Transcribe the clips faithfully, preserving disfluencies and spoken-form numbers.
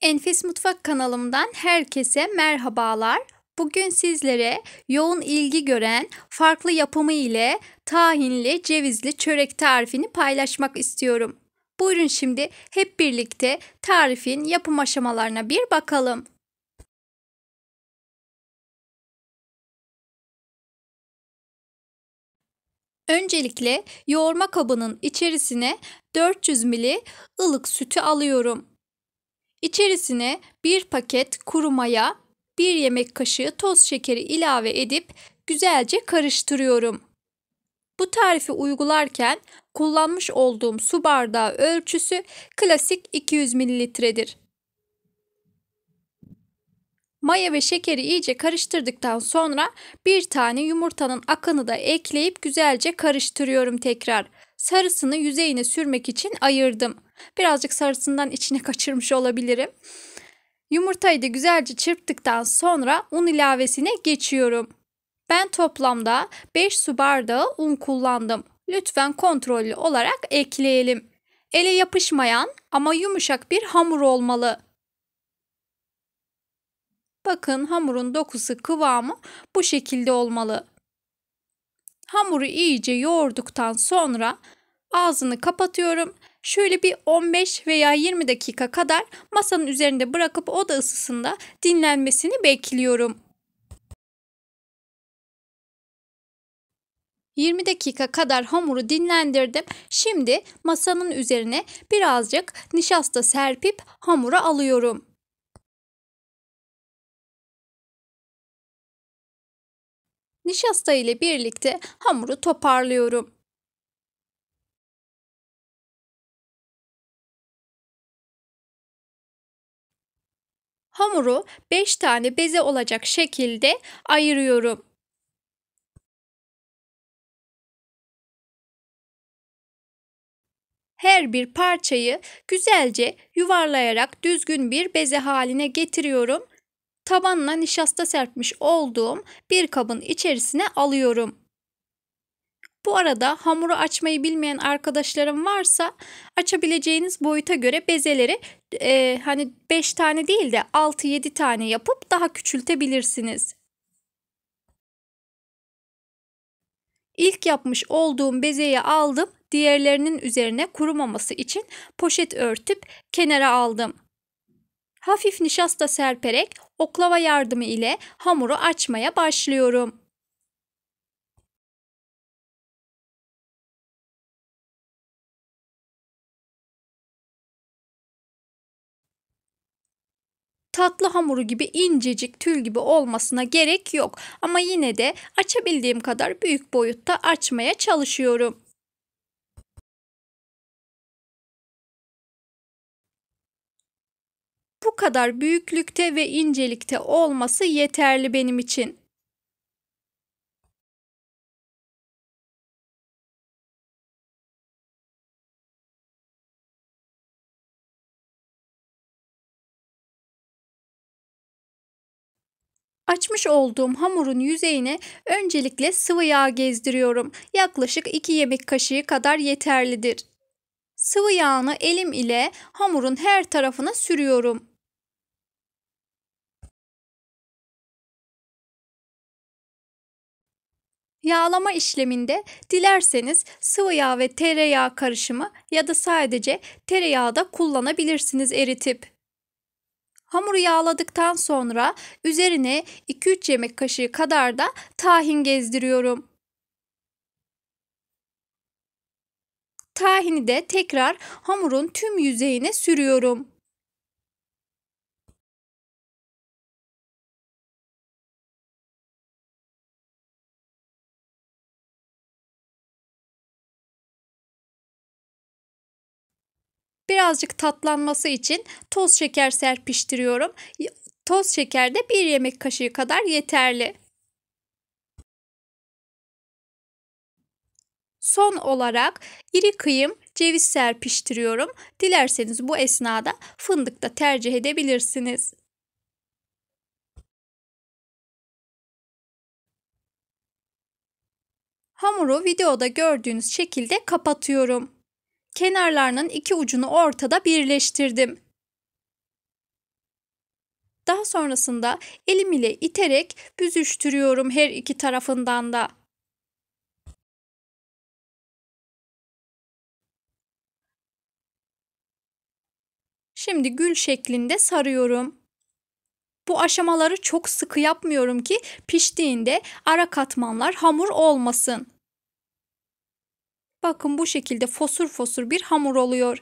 Enfes Mutfak kanalımdan herkese merhabalar. Bugün sizlere yoğun ilgi gören farklı yapımı ile tahinli cevizli çörek tarifini paylaşmak istiyorum. Buyurun şimdi hep birlikte tarifin yapım aşamalarına bir bakalım. Öncelikle yoğurma kabının içerisine dört yüz mililitre ılık sütü alıyorum. İçerisine bir paket kuru maya, bir yemek kaşığı toz şekeri ilave edip güzelce karıştırıyorum. Bu tarifi uygularken kullanmış olduğum su bardağı ölçüsü klasik iki yüz mililitredir. Maya ve şekeri iyice karıştırdıktan sonra bir tane yumurtanın akını da ekleyip güzelce karıştırıyorum tekrar. Sarısını yüzeyine sürmek için ayırdım. Birazcık sarısından içine kaçırmış olabilirim. Yumurtayı da güzelce çırptıktan sonra un ilavesine geçiyorum. Ben toplamda beş su bardağı un kullandım. Lütfen kontrollü olarak ekleyelim. Ele yapışmayan ama yumuşak bir hamur olmalı. Bakın hamurun dokusu, kıvamı bu şekilde olmalı. Hamuru iyice yoğurduktan sonra ağzını kapatıyorum. Şöyle bir on beş veya yirmi dakika kadar masanın üzerinde bırakıp oda ısısında dinlenmesini bekliyorum. yirmi dakika kadar hamuru dinlendirdim. Şimdi masanın üzerine birazcık nişasta serpip hamuru alıyorum. Nişasta ile birlikte hamuru toparlıyorum. Hamuru beş tane beze olacak şekilde ayırıyorum. Her bir parçayı güzelce yuvarlayarak düzgün bir beze haline getiriyorum. Tabanına nişasta serpmiş olduğum bir kabın içerisine alıyorum. Bu arada hamuru açmayı bilmeyen arkadaşlarım varsa açabileceğiniz boyuta göre bezeleri e, hani beş tane değil de altı yedi tane yapıp daha küçültebilirsiniz. İlk yapmış olduğum bezeyi aldım. Diğerlerinin üzerine kurumaması için poşet örtüp kenara aldım. Hafif nişasta serperek oklava yardımı ile hamuru açmaya başlıyorum. Tatlı hamuru gibi incecik tül gibi olmasına gerek yok ama yine de açabildiğim kadar büyük boyutta açmaya çalışıyorum. Bu kadar büyüklükte ve incelikte olması yeterli benim için. Açmış olduğum hamurun yüzeyine öncelikle sıvı yağ gezdiriyorum. Yaklaşık iki yemek kaşığı kadar yeterlidir. Sıvı yağını elim ile hamurun her tarafına sürüyorum. Yağlama işleminde dilerseniz sıvı yağ ve tereyağı karışımı ya da sadece tereyağı da kullanabilirsiniz eritip. Hamuru yağladıktan sonra üzerine iki üç yemek kaşığı kadar da tahin gezdiriyorum. Tahini de tekrar hamurun tüm yüzeyine sürüyorum. Birazcık tatlanması için toz şeker serpiştiriyorum. Toz şeker de bir yemek kaşığı kadar yeterli. Son olarak iri kıyım ceviz serpiştiriyorum. Dilerseniz bu esnada fındık da tercih edebilirsiniz. Hamuru videoda gördüğünüz şekilde kapatıyorum. Kenarlarının iki ucunu ortada birleştirdim. Daha sonrasında elim ile iterek büzüştürüyorum her iki tarafından da. Şimdi gül şeklinde sarıyorum. Bu aşamaları çok sıkı yapmıyorum ki piştiğinde ara katmanlar hamur olmasın. Bakın bu şekilde fosur fosur bir hamur oluyor.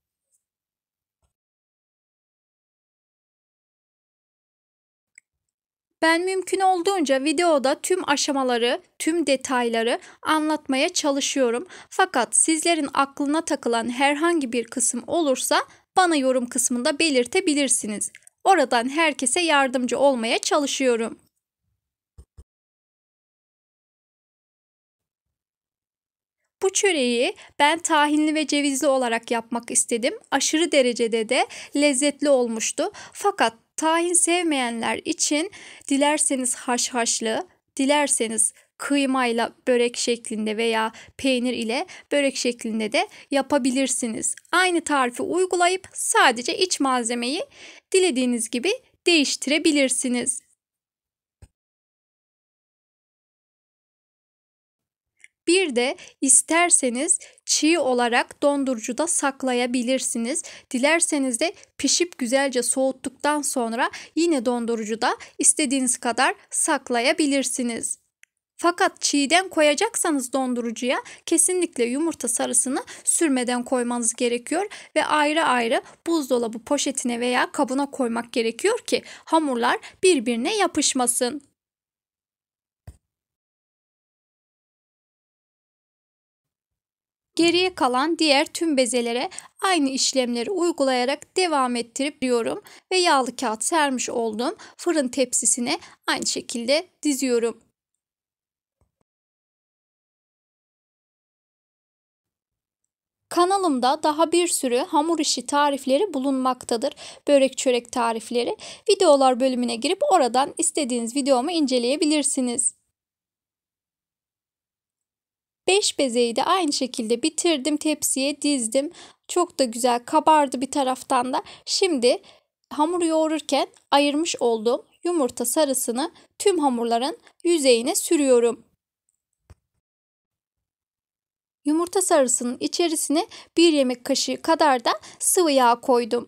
Ben mümkün olduğunca videoda tüm aşamaları, tüm detayları anlatmaya çalışıyorum. Fakat sizlerin aklına takılan herhangi bir kısım olursa bana yorum kısmında belirtebilirsiniz. Oradan herkese yardımcı olmaya çalışıyorum. Bu çöreği ben tahinli ve cevizli olarak yapmak istedim. Aşırı derecede de lezzetli olmuştu. Fakat tahin sevmeyenler için dilerseniz haşhaşlı, dilerseniz kıymayla börek şeklinde veya peynir ile börek şeklinde de yapabilirsiniz. Aynı tarifi uygulayıp sadece iç malzemeyi dilediğiniz gibi değiştirebilirsiniz. Bir de isterseniz çiğ olarak dondurucuda saklayabilirsiniz. Dilerseniz de pişip güzelce soğuttuktan sonra yine dondurucuda istediğiniz kadar saklayabilirsiniz. Fakat çiğden koyacaksanız dondurucuya kesinlikle yumurta sarısını sürmeden koymanız gerekiyor ve ayrı ayrı buzdolabı poşetine veya kabına koymak gerekiyor ki hamurlar birbirine yapışmasın. Geriye kalan diğer tüm bezelere aynı işlemleri uygulayarak devam ettiriyorum ve yağlı kağıt sermiş olduğum fırın tepsisine aynı şekilde diziyorum. Kanalımda daha bir sürü hamur işi tarifleri bulunmaktadır. Börek çörek tarifleri. Videolar bölümüne girip oradan istediğiniz videomu inceleyebilirsiniz. beş bezeyi de aynı şekilde bitirdim, tepsiye dizdim. Çok da güzel kabardı bir taraftan da. Şimdi hamuru yoğururken ayırmış olduğum yumurta sarısını tüm hamurların yüzeyine sürüyorum. Yumurta sarısının içerisine bir yemek kaşığı kadar da sıvı yağ koydum.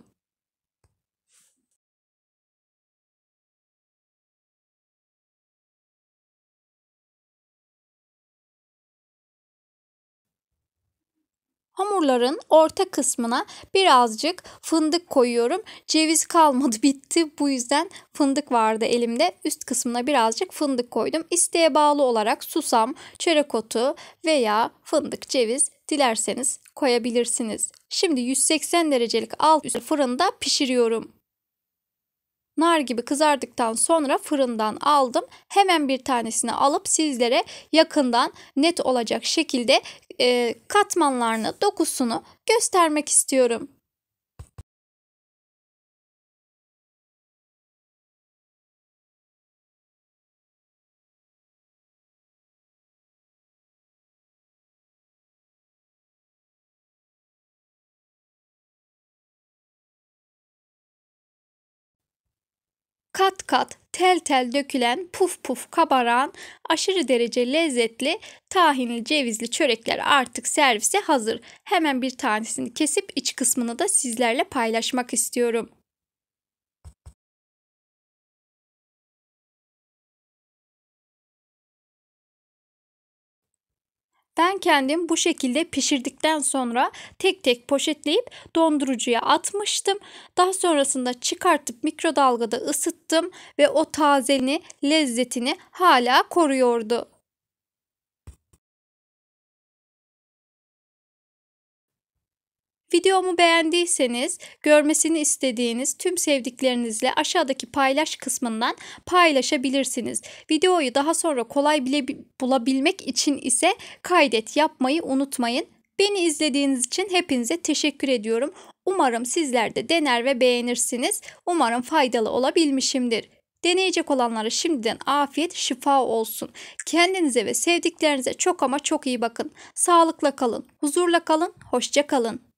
Hamurların orta kısmına birazcık fındık koyuyorum. Ceviz kalmadı, bitti. Bu yüzden fındık vardı elimde. Üst kısmına birazcık fındık koydum. İsteğe bağlı olarak susam, çörek otu veya fındık, ceviz dilerseniz koyabilirsiniz. Şimdi yüz seksen derecelik alt üst fırında pişiriyorum. Nar gibi kızardıktan sonra fırından aldım. Hemen bir tanesini alıp sizlere yakından net olacak şekilde e, katmanlarını, dokusunu göstermek istiyorum. Kat kat, tel tel dökülen, puf puf kabaran, aşırı derece lezzetli tahinli cevizli çörekler artık servise hazır. Hemen bir tanesini kesip iç kısmını da sizlerle paylaşmak istiyorum. Ben kendim bu şekilde pişirdikten sonra tek tek poşetleyip dondurucuya atmıştım. Daha sonrasında çıkartıp mikrodalgada ısıttım ve o tazeliğini, lezzetini hala koruyordu. Videomu beğendiyseniz görmesini istediğiniz tüm sevdiklerinizle aşağıdaki paylaş kısmından paylaşabilirsiniz. Videoyu daha sonra kolay bile bulabilmek için ise kaydet yapmayı unutmayın. Beni izlediğiniz için hepinize teşekkür ediyorum. Umarım sizler de dener ve beğenirsiniz. Umarım faydalı olabilmişimdir. Deneyecek olanlara şimdiden afiyet, şifa olsun. Kendinize ve sevdiklerinize çok ama çok iyi bakın. Sağlıkla kalın, huzurla kalın, hoşça kalın.